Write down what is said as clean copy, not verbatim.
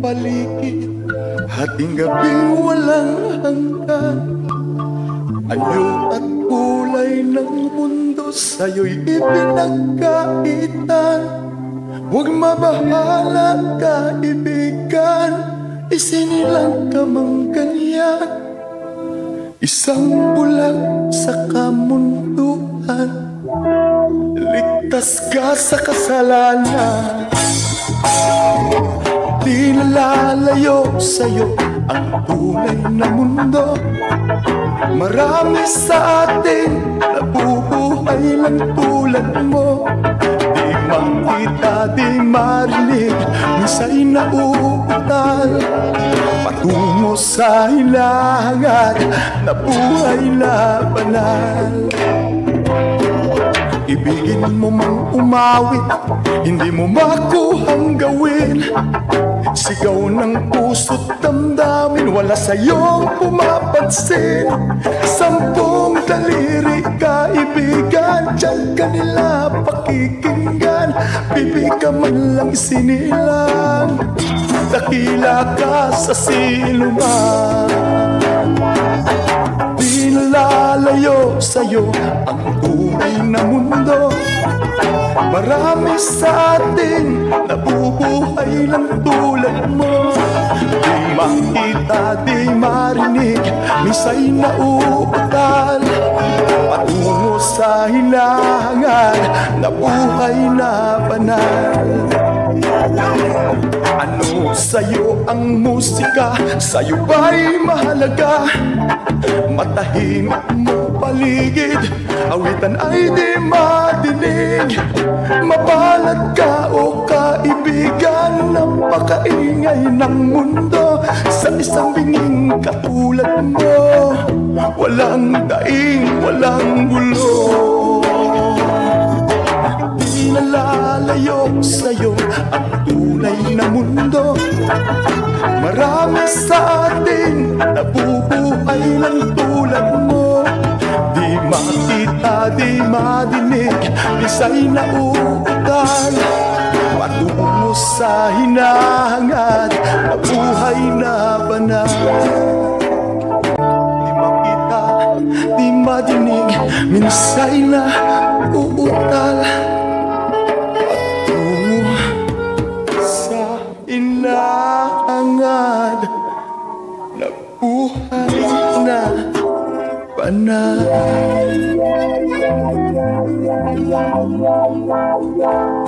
paligid, hating gabing walang hanggan. Anyo at kulay ng mundo sa'yo'y ipinagkaitan. Huwag mabahala kaibigan, isinilang ka mang ganyan. Isang bulag sa kamunduhan, ligtas ka sa kasalanan. Di nalalayo sa'yo ang tunay na mundo. Marami sa atin nabubuhay lang tulad mo. Di makita, di marinig, minsa'y nauutal patungo sa hilangan na buhay na banal. Ibigin mo mang umawit, hindi mo makuhang gawin. Sigaw ng puso't damdamin, wala sa'yong pumapansin. 10 daliri kaibigan, diyan ka nila pakikinggan. Bibig ka man lang sinilang, dakila ka sa siluman. Di nalalayo sa'yo ang tunay na mundo. Marami sa atin nabubuhay lang tulad mo. Di makita, di marinig, minsa'y nauutal patungo sa hilangan na buhay na banal. Ano sa'yo ang musika? Sa'yo ba'y mahalaga? Matahimik mo paligid, awitan ay di madinig. Mapalad ka o kaibigan, napakaingay ng mundo. Sa isang binging katulad mo, walang daing, walang gulo. Di nalalayo sa'yo ang tunay na mundo. Marami sa atin nabubuhay lang tulad mo. Di makita, di madinig, minsa'y nauutal patungo sa hinahangad na buhay na banal. Di makita, di madinig, minsa'y nauutal patungo sa hinahangad na buhay na banal.